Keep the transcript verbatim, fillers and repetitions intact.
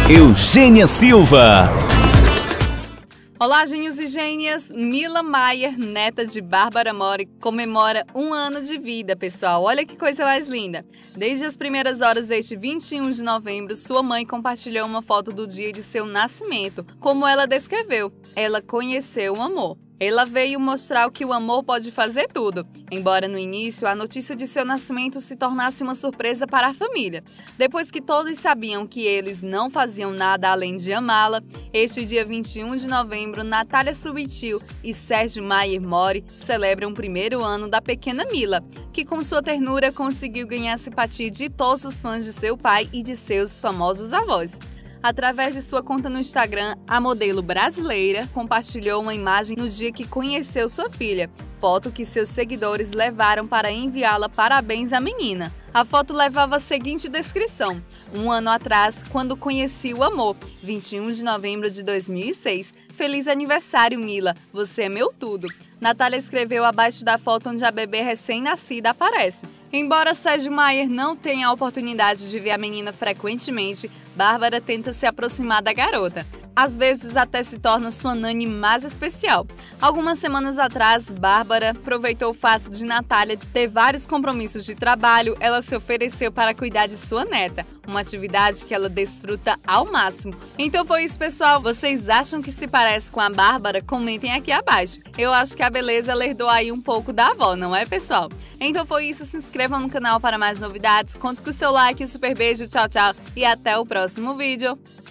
Eugênia Silva. Olá, gênios e gênias! Mila Maier, neta de Bárbara Mori, comemora um ano de vida, pessoal. Olha que coisa mais linda! Desde as primeiras horas deste vinte e um de novembro, sua mãe compartilhou uma foto do dia de seu nascimento. Como ela descreveu, ela conheceu o amor. Ela veio mostrar que o amor pode fazer tudo, embora no início a notícia de seu nascimento se tornasse uma surpresa para a família. Depois que todos sabiam que eles não faziam nada além de amá-la, este dia vinte e um de novembro, Natália Subitil e Sérgio Maier Mori celebram o primeiro ano da pequena Mila, que com sua ternura conseguiu ganhar a simpatia de todos os fãs de seu pai e de seus famosos avós. Através de sua conta no Instagram, a modelo brasileira compartilhou uma imagem no dia que conheceu sua filha, foto que seus seguidores levaram para enviá-la parabéns à menina. A foto levava a seguinte descrição: um ano atrás, quando conheci o amor, vinte e um de novembro de dois mil e seis. Feliz aniversário, Mila, você é meu tudo. Natália escreveu abaixo da foto onde a bebê recém-nascida aparece. Embora Sérgio Maier não tenha a oportunidade de ver a menina frequentemente, Bárbara tenta se aproximar da garota. Às vezes até se torna sua nani mais especial. Algumas semanas atrás, Bárbara aproveitou o fato de Natália ter vários compromissos de trabalho, ela se ofereceu para cuidar de sua neta, uma atividade que ela desfruta ao máximo. Então foi isso, pessoal. Vocês acham que se parece com a Bárbara? Comentem aqui abaixo. Eu acho que a beleza ela herdou aí um pouco da avó, não é, pessoal? Então foi isso, se inscrevam no canal para mais novidades, conto com o seu like, um super beijo, tchau, tchau e até o próximo vídeo.